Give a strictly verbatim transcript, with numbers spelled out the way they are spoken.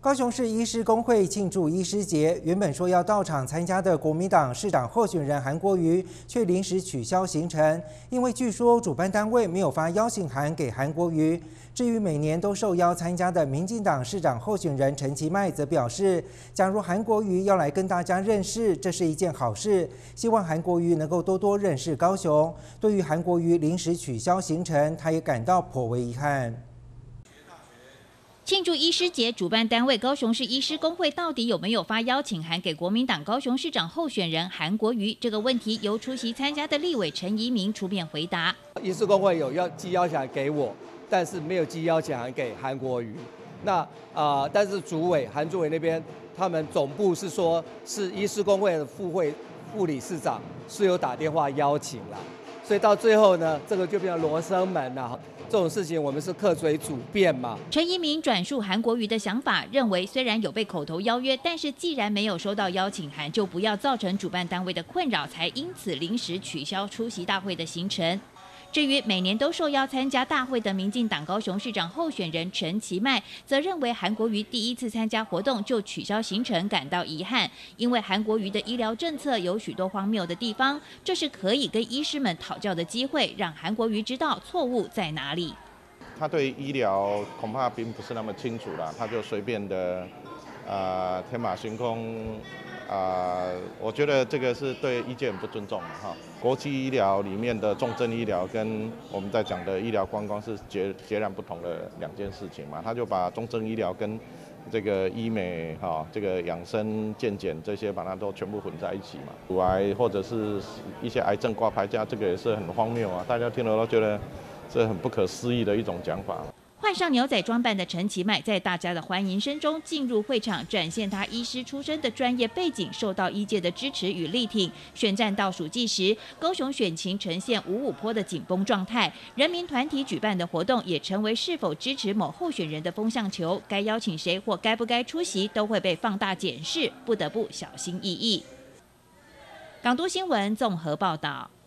高雄市医师公会庆祝医师节，原本说要到场参加的国民党市长候选人韩国瑜，却临时取消行程，因为据说主办单位没有发邀请函给韩国瑜。至于每年都受邀参加的民进党市长候选人陈其迈，则表示，假如韩国瑜要来跟大家认识，这是一件好事，希望韩国瑜能够多多认识高雄。对于韩国瑜临时取消行程，他也感到颇为遗憾。 庆祝医师节，主办单位高雄市医师公会到底有没有发邀请函给国民党高雄市长候选人韩国瑜？这个问题由出席参加的立委陈怡民出面回答。 医师公会有要寄邀请函给我，但是没有寄邀请函给韩国瑜。那啊、呃，但是主委韩主委那边，他们总部是说，是医师公会的副会副理事长是有打电话邀请了。 所以到最后呢，这个就变成罗生门了。这种事情我们是客随主便嘛。 陈怡民转述韩国瑜的想法，认为虽然有被口头邀约，但是既然没有收到邀请函，就不要造成主办单位的困扰，才因此临时取消出席大会的行程。 至于每年都受邀参加大会的民进党高雄市长候选人陈其迈，则认为韩国瑜第一次参加活动就取消行程感到遗憾，因为韩国瑜的医疗政策有许多荒谬的地方，这是可以跟医师们讨教的机会，让韩国瑜知道错误在哪里。 他对医疗恐怕并不是那么清楚啦，他就随便的，呃，天马行空。 啊、呃，我觉得这个是对医界很不尊重的哈。国际医疗里面的重症医疗跟我们在讲的医疗观光是截截然不同的两件事情嘛。他就把重症医疗跟这个医美哈、这个养生健检这些把它都全部混在一起嘛。乳癌或者是一些癌症挂牌价，这个也是很荒谬啊，大家听了都觉得这很不可思议的一种讲法。 换上牛仔装扮的陈其迈，在大家的欢迎声中进入会场，展现他医师出身的专业背景，受到医界的支持与力挺。选战倒数计时，高雄选情呈现五五波的紧绷状态。人民团体举办的活动也成为是否支持某候选人的风向球，该邀请谁或该不该出席，都会被放大检视，不得不小心翼翼。港都新闻综合报道。